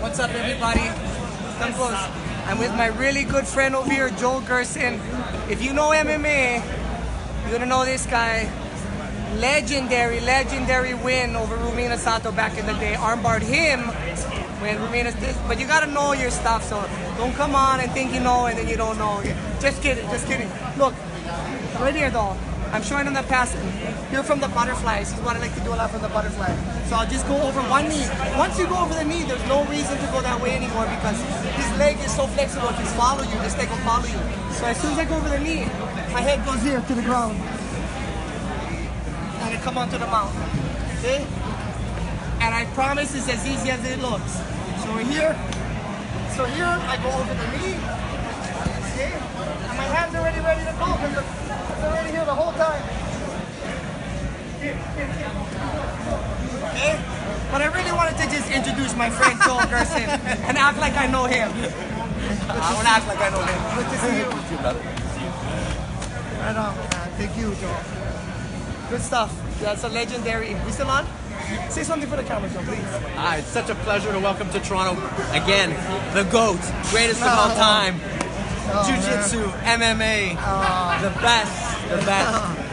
What's up, everybody? Come close. I'm with my really good friend over here, Joel Gerson. If you know MMA, you're gonna know this guy. Legendary win over Rumina Sato back in the day. Armbarred him when Rumina, but you gotta know your stuff, so don't come on and think you know and then you don't know. Just kidding. Look, right here though, I'm showing him the pass. Here from the butterflies. This is what I like to do a lot from the butterfly. So I'll just go over one knee. Once you go over the knee, there's no reason to go that way anymore because his leg is so flexible. It can follow you. This leg will follow you. So as soon as I go over the knee, my head goes here to the ground. And I come onto the mount. Okay? And I promise it's as easy as it looks. So we're here. So here, I go over the knee. Okay? And my hands are already ready to go because they're already here the whole time. Okay? But I really wanted to just introduce my friend Joel Gerson and act like I know him. I want to act like I know him. Good to see you. Right on, man. Thank you, Joel. Good stuff. That's a legendary. We still on? Say something for the camera, Joe, please. It's such a pleasure to welcome to Toronto again the GOAT, greatest of all time. Jiu-Jitsu, MMA, the best.